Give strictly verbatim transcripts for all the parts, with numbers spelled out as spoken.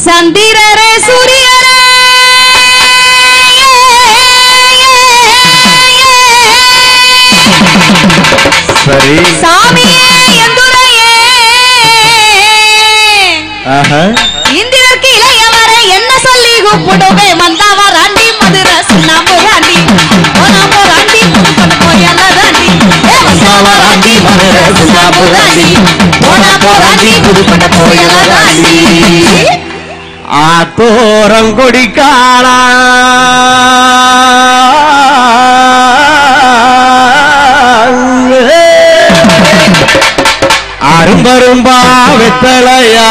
சந்திரரே சூரியரே சரி சாமியே எந்துரையே இந்திரருக்கு இளையவரை என்ன சொல்லி கூப்பிடுவே மந்தாவர் ஆண்டி மதுரை சுண்ணாம்பு ஆண்டி போனாமோர் ஆண்டி புதுப்பட்டு போயல்ல ஆண்டி மந்தாவர் ஆண்டி மதுரை சுண்ணாம்பு ஆண்டி போனாமோர் ஆண்டி புதுப்பட்டு போயல்ல ஆண்டி ஆத்தோரங்கொடி காணா அரும்பரும்பா வெத்தலையா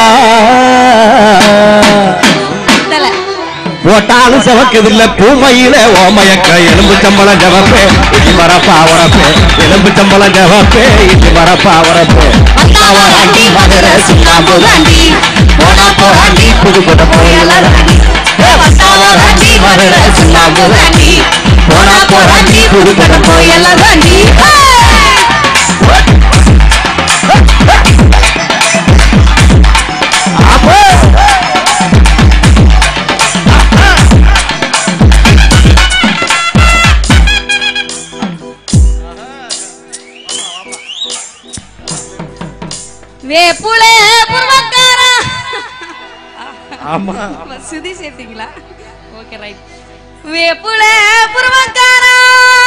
போட்டாலும் செவக்குதில்ல பூமையில ஓமயக்க எலும்பு சம்பளம் ஜவப்பே இது வரப்பா வரப்பே எலும்பு சம்பளம் ஜவப்பே இது வரப்பா வரப்பே மந்தாவராண்டி மதுரை சுண்ணாம்பு ஆண்டி போனா போராண்டி புதுக்கோட்டை போயலாண்டி மந்தாவராண்டி மதுரை சுண்ணாம்பு ஆண்டி போனா போராண்டி புதுக்கோட்டை போயலாண்டி வேப்புளே புர்வக்காரா ஆமா சுதி சேர்த்தீங்களா ஓகே ரைட் வேப்புளே புர்வக்காரா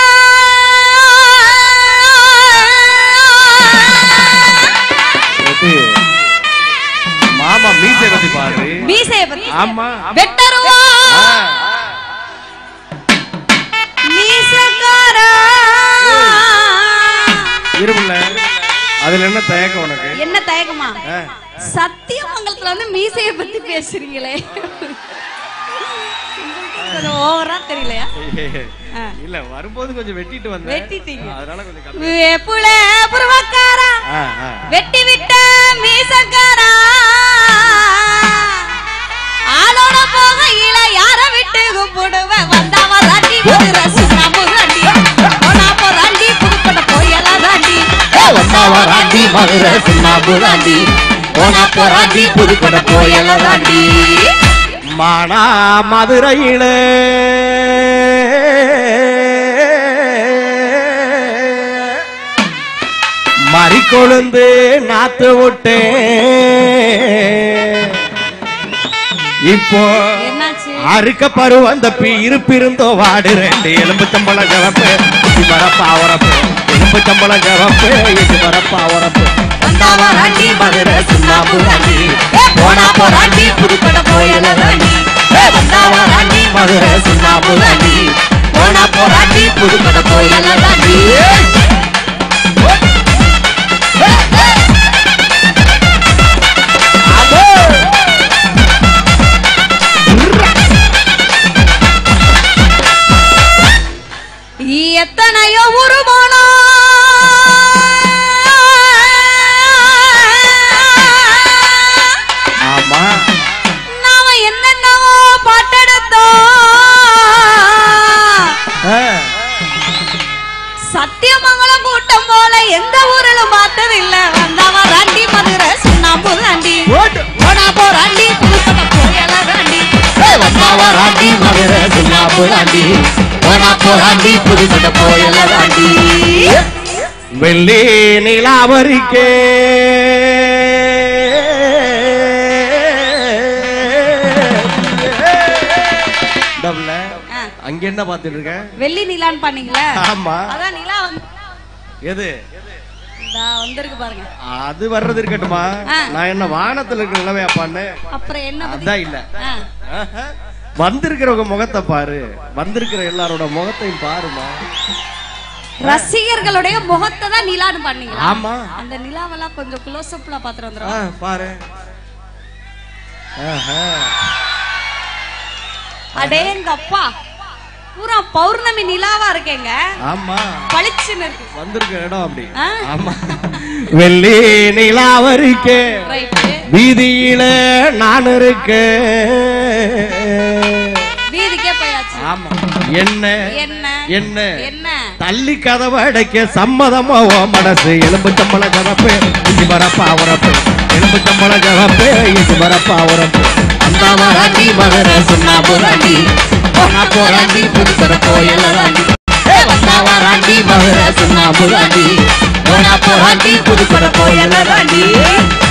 மாமா மீசை பத்தி பாரு மீசை பத்தி ஆமா வெட்டருவா மீசக்காரா இருமுல்ல அதுல என்ன தயக்கம் உனக்கு என்ன தயக்கமா சத்தியமங்கலத்துல வந்து மீசையை பத்தி பேசுறீங்களே ஓவரா தெரியலையா இல்ல வரும்போது கொஞ்சம் வெட்டிட்டு வந்தேன் வெட்டிட்டீங்க அதனால கொஞ்சம் வேப்புளே புர்வக்காரா வெட்டி விட்ட மீசக்காரா ஆளோட போகையில யார விட்டு கூப்பிடுவ வந்தவ ராண்டி மதுரை சுண்ணாம்பு ஆண்டி போனா போராண்டி புதுக்கோட்டை போயலாம் ஆண்டி வந்தவ ராண்டி மதுரை சுண்ணாம்பு ஆண்டி போனா போராண்டி புதுக்கோட்டை போயலாம் ஆண்டி மானா மதுரையில மறிக்கொழுந்து நாத்து விட்டே இப்போ அறுக்க பரு வந்த இருப்பிருந்தோ வாடு ரெண்டு எலும்பு சம்பளம் ஜவப்பு இது வரப்பா வரப்பு எலும்பு சம்பளம் ஜவப்பு இது வரப்பா வரப்பு வந்தவராண்டி மதுரை சுண்ணாம்பு ஆண்டி போனா போராண்டி புதுக்கோட்டை போயலாம் ஆண்டி வந்தவராண்டி மதுரை சுண்ணாம்பு ஆண்டி போனா போராண்டி புதுக்கோட்டை போயலாம் ஆண்டி எத்தனையோ உருமானோ ஆமா நாம என்னென்னவோ பாட்டெடுத்தோம் சத்தியமங்கலம் கூட்டம் போல எந்த ஊரிலும் பார்த்ததில்லை வந்தவ ராண்டி மதுரை சுண்ணாம்பு ஆண்டி போனா போராண்டி புதுக்கோட்டை போயலாம் ஆண்டி வந்தவ ராண்டி மதுரை சுண்ணாம்பு ஆண்டி போனா போராண்டி புதுக்கோட்டை போயலாம் ஆண்டி வெள்ளி நிலாவரிக்கே அங்க என்ன பாத்துட்டு இருக்க வெள்ளி நிலான்னு பண்ணீங்களா ஆமா அதான் நிலா எது வந்திருக்கு பாருங்க அது வர்றது இருக்கட்டுமா நான் என்ன வானத்துல இருக்க நிலவையாப்பான்னு அப்புறம் என்ன அதான் இல்ல வந்திருக்கிறவங்க முகத்தை பாரு வந்திருக்கிற எல்லாரோட முகத்தையும் பாருமா ரசிகர்களுடைய முகத்தை தான் நிலான்னு பண்ணீங்க ஆமா அந்த நிலாவெல்லாம் கொஞ்சம் க்ளோஸ் அப்ல பாத்துட்டு வந்துரும் பாரு அடேங்கப்பா பூரா பௌர்ணமி நிலாவா இருக்கேங்க ஆமா பளிச்சுன்னு இருக்கு வந்திருக்கிற இடம் அப்படி ஆமா வெள்ளி நிலாவரிக்கே வீதியில நான் இருக்கேன் வீதிக்கே போயாச்சு ஆமா என்ன என்ன என்ன என்ன தள்ளி கதவை அடைக்க சம்மதமா ஓ மனசு எலும்பு சம்பள ஜவப்பு இது வரப்பா வரப்பு எலும்பு சம்பள ஜவப்பு இது வரப்பா வரப்பு வந்தவ ராண்டி போனா போராண்டி புதுக்கட கோயில ராண்டி வந்தா வராண்டி மதுரை சுண்ணாம்பு ராண்டி போனா போராண்டி புதுக்கட கோயில ராண்டி